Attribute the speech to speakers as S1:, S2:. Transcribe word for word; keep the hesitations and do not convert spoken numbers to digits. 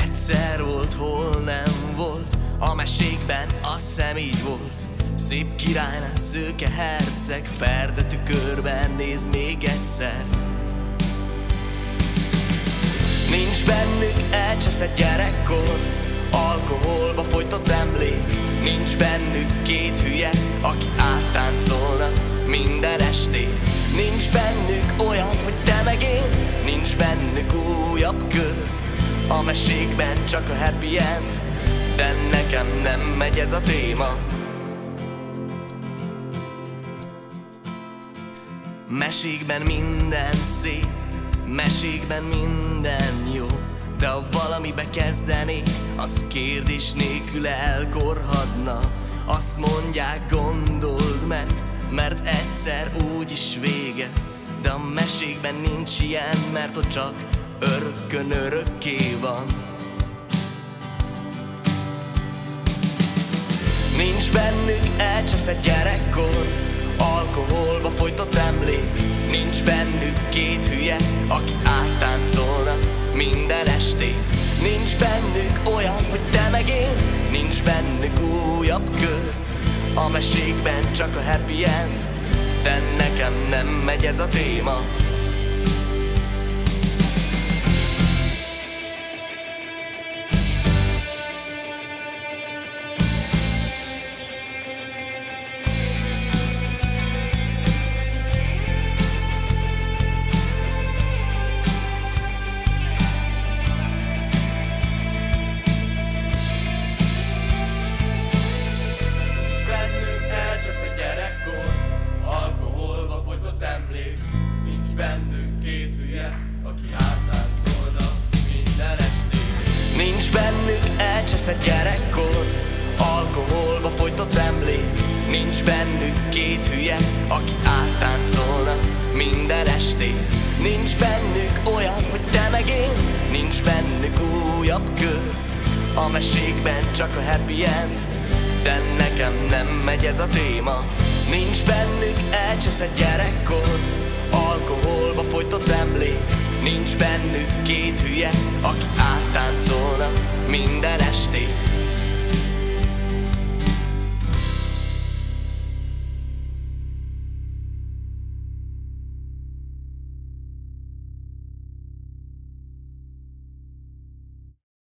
S1: Egyszer volt, hol nem volt, a mesékben azt hiszem így volt. Szép királynő, szőke herceg, ferde tükörben néz még egyszer. Nincs bennük elcseszett gyerekkor, alkoholba folytott emlék. Nincs bennük két hülye, aki áttáncolna minden estét. Nincs bennük olyan, hogy te meg én, nincs bennük újabb kör. A mesékben csak a happy end, de nekem nem megy ez a téma. Mesékben minden szép, mesékben minden jó, de ha valamibe kezdené, az kérdés nélkül elkorhadna. Azt mondják, gondold meg, mert egyszer úgyis vége. De a mesékben nincs ilyen, mert ott csak örökkön örökké van. Nincs bennük elcseszett gyerekkor, alkoholba folytott emlék. Nincs bennük két hülye, aki áttáncolna minden estét. Nincs bennük olyan, hogy te meg én, nincs bennük újabb kör. A mesékben csak a happy end, de nekem nem megy ez a téma. Nincs bennük két hülye, aki áttáncolna minden estét. Nincs bennük elcseszett gyerekkor, alkoholba folytott emlék. Nincs bennük két hülye, aki áttáncolna minden estét. Nincs bennük olyan, hogy te meg én, nincs bennük újabb kör. A mesékben csak a happy end, de nekem nem megy ez a téma. Nincs bennük elcseszett gyerekkor, alkoholba folytott emlék. Nincs bennük két hülye, aki áttáncolna minden estét.